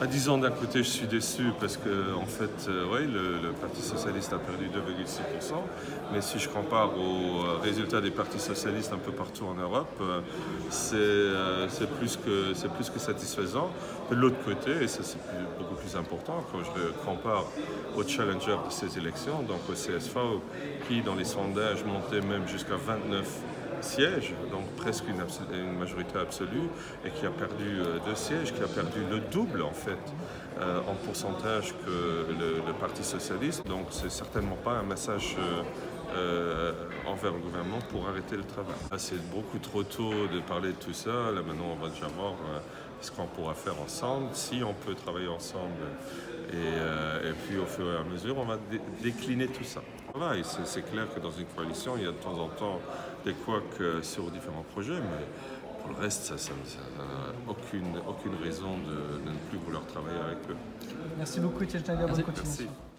Disons d'un côté, je suis déçu parce que, en fait, ouais, le Parti socialiste a perdu 2,6%. Mais si je compare aux résultats des partis socialistes un peu partout en Europe, c'est plus que satisfaisant. De l'autre côté, et ça c'est beaucoup plus important, quand je le compare au challenger de ces élections, donc au CSV, qui dans les sondages montait même jusqu'à 29 sièges, donc presque une majorité absolue, et qui a perdu 2 sièges, qui a perdu le double en fait en pourcentage que le Parti socialiste. Donc c'est certainement pas un message envers le gouvernement pour arrêter le travail. C'est beaucoup trop tôt de parler de tout ça. Là maintenant on va déjà voir ce qu'on pourra faire ensemble, si on peut travailler ensemble. Et puis au fur et à mesure, on va décliner tout ça. Voilà, c'est clair que dans une coalition, il y a de temps en temps des couacs sur différents projets, mais pour le reste, ça n'a aucune raison de ne plus vouloir travailler avec eux. Merci beaucoup, Étienne Schneider. Bonne continuation. Merci.